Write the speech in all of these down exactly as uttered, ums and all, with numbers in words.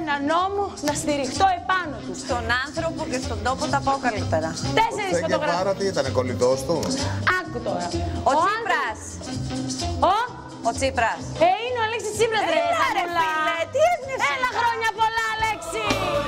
ένα νόμο να στηριχτώ επάνω του. Στον άνθρωπο και στον τόπο τα πάω καλύτερα. Τέσσερις φωτογραφίες. Άρα τι ήταν, κολλητός του. Άκου τώρα. Ο, ο Τσίπρας. Ο... Ο Τσίπρας. Ε, είναι ο Αλέξης Τσίπρας, ρε. Έλα, ρε φίλε, τι έδινες. Έλα, χρόνια πολλά, Αλέξη.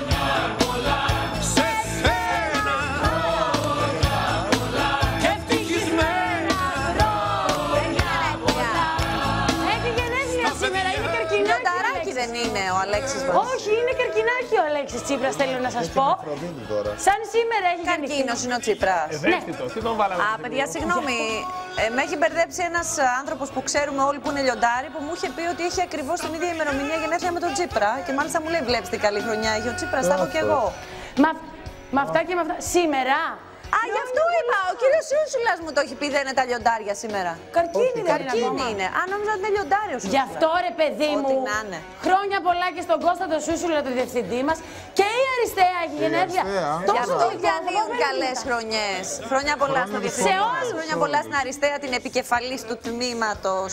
Δεν είναι ο Αλέξης μας. Όχι, είναι καρκινάκι ο Αλέξης Τσίπρας, θέλω να σας πω. Σαν σήμερα έχει καρκίνος είναι ο Τσίπρας. Ευαίσθητος, τι τον βάλαμε. Α, παιδιά, συγγνώμη. Ε, με έχει μπερδέψει ένας άνθρωπος που ξέρουμε όλοι που είναι λιοντάρι, που μου είχε πει ότι έχει ακριβώς την ίδια ημερομηνία γενέθλια με τον Τσίπρα. Και μάλιστα μου λέει: βλέπεις τι καλή χρονιά έχει ο Τσίπρας, θα έχω κι εγώ. Με αυτά και με αυτά. Σήμερα. Α, γι' αυτό είπα. Ο κύριος Σούσουλας μου το έχει πει, δεν είναι τα λιοντάρια σήμερα. Καρκίνη δεν Καρκίνη είναι. Α, νόμιζα ότι είναι λιοντάριο Σούσουλας. Γι' αυτό ρε παιδί μου. Χρόνια πολλά και στον Κώστα τον Σούσουλα, τον διευθυντή μας. Και η Αριστεία έχει γενέθλια. Γι' αυτό διανύουν καλές χρονιές. Χρόνια πολλά στον διευθυντή. Σε όλους. Χρόνια πολλά στην Αριστεία, την επικεφαλής του τμήματος.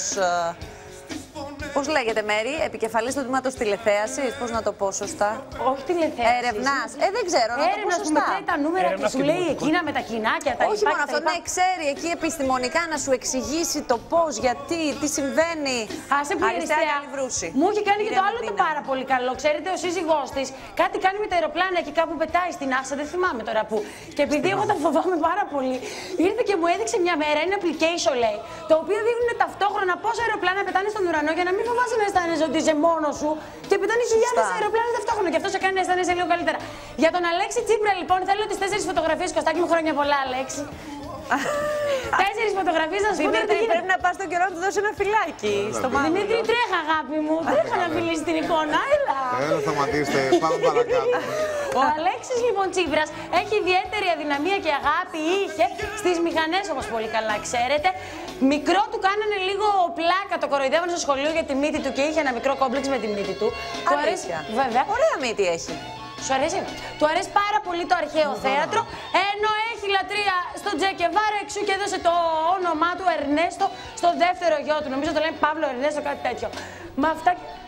Πώς λέγεται, Μέρη, επικεφαλής του τμήματος τηλεθέασης, πώς να το πω σωστά. Όχι τηλεθέασης. Ερευνάς. Ε, δεν ξέρω, να το πω σωστά. Έρευνας που μετράει τα νούμερα και σου λέει εκείνα με τα κοινάκια, τα όχι μόνο αυτό, να ξέρει εκεί επιστημονικά να σου εξηγήσει το πώς, γιατί, τι συμβαίνει. Άσε που η Αριστεία μου έχει κάνει και το άλλο το πάρα πολύ καλό. Ξέρετε, ο σύζυγός της κάτι κάνει με τα αεροπλάνα εκεί κάπου πετάει στην NASA, δεν θυμάμαι τώρα που. Και επειδή εγώ τα φοβάμαι πάρα πολύ, ήρθε και μου έδειξε μια μέρα ένα application, λέει, το οποίο δείχνουν ταυτόχρονα πόσα αεροπλάνα πετάνε στον ουρανό για να μην φοβάσαι να αισθάνεσαι ότι είσαι μόνος σου και πετάνε χιλιάδες αεροπλάνα ταυτόχρονα. Και αυτό σε κάνει να αισθάνεσαι λίγο καλύτερα. Για τον Αλέξη Τσίπρα, λοιπόν, θέλω τις τέσσερις φωτογραφίες. Κωστάκι μου, χρόνια πολλά, Αλέξη. Τέσσερις φωτογραφίες να σου πω. Δημήτρη, πρέπει να πας στον καιρό να του δώσει ένα φυλάκι. Στο μάτι. Δημήτρη, τρέχα, αγάπη μου. Τρέχα να φιλήσει την εικόνα. Έλα. Έλα, σταματήστε. Πάμε παρακάτω. Ο Αλέξης λοιπόν Τσίπρας έχει ιδιαίτερη αδυναμία και αγάπη είχε στις μηχανές, όπως πολύ καλά ξέρετε. Μικρό του κάνανε λίγο πλάκα, το κοροϊδεύανε στο σχολείο για τη μύτη του και είχε ένα μικρό κόμπλεξ με τη μύτη του. Του αρέσει, βέβαια. Ωραία μύτη έχει. Σου αρέσει? Του αρέσει πάρα πολύ το αρχαίο θέατρο, ενώ έχει λατρεία στον Τζε Γκεβάρα, εξού και έδωσε το όνομά του Ερνέστο στο δεύτερο γιο του. Νομίζω το λένε Παύλο Ερνέστο, κάτι τέτοιο. Με αυτά...